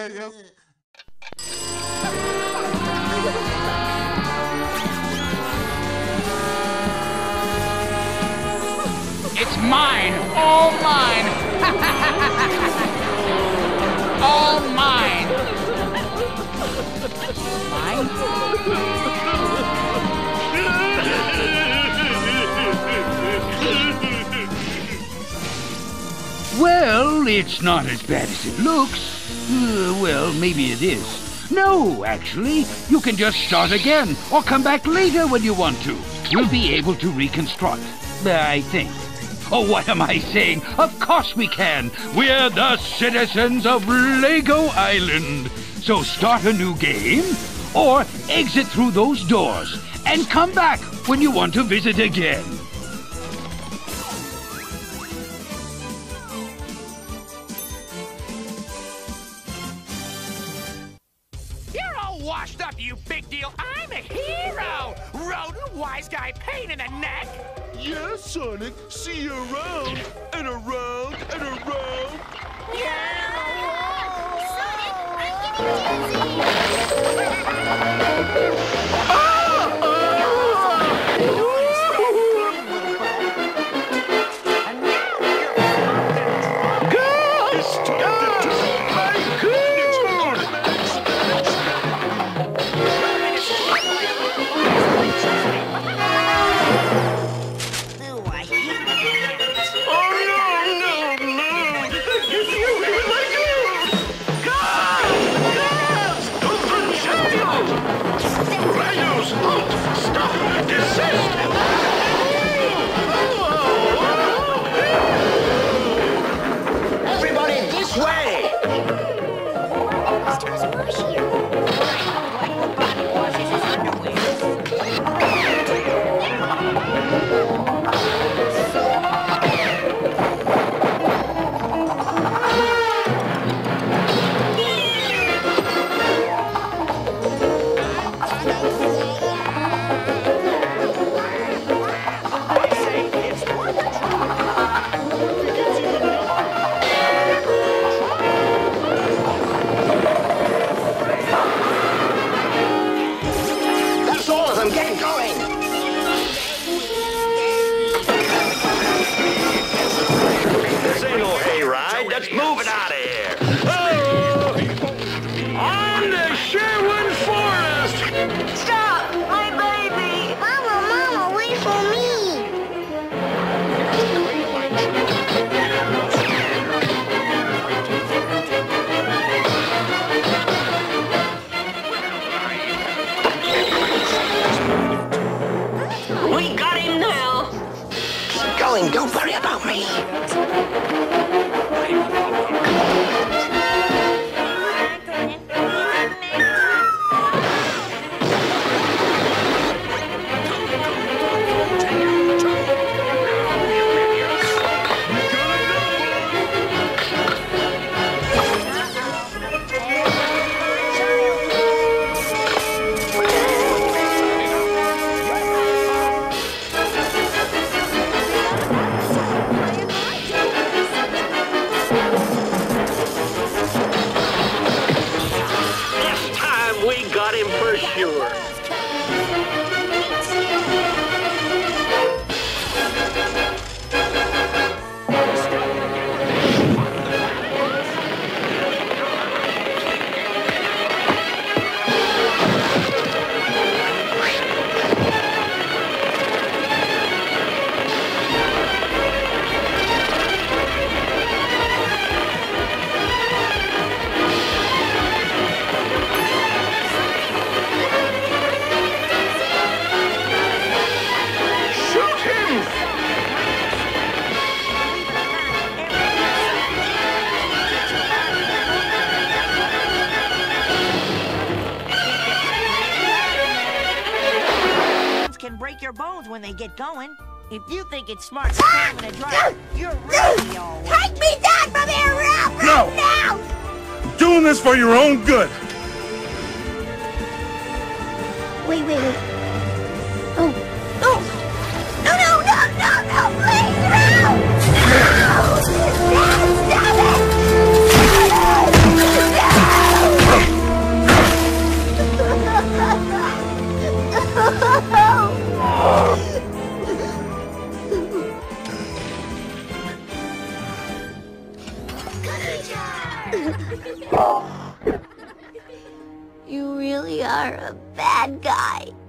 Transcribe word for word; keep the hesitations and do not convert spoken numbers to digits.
It's mine! All mine! All mine! Mine? Well, it's not as bad as it looks. Uh, well, maybe it is. No, actually, you can just start again, or come back later when you want to. We'll be able to reconstruct, I think. Oh, what am I saying? Of course we can! We're the citizens of Lego Island! So start a new game, or exit through those doors, and come back when you want to visit again. You're all washed up, you big deal. I'm a hero! Rodent, wise guy, pain in the neck! Yeah, Sonic. See you around, and around, and around. Yeah! Sonic, I'm getting Don't worry about me. Your bones when they get going. If you think it's smart to climb in a dryer, you're really all right. Take me down from here right No. now! I'm doing this for your own good. Wait, wait, wait. Oh, oh! No, no, no, no, no, please, no! No! No! Stop it! No! You really are a bad guy.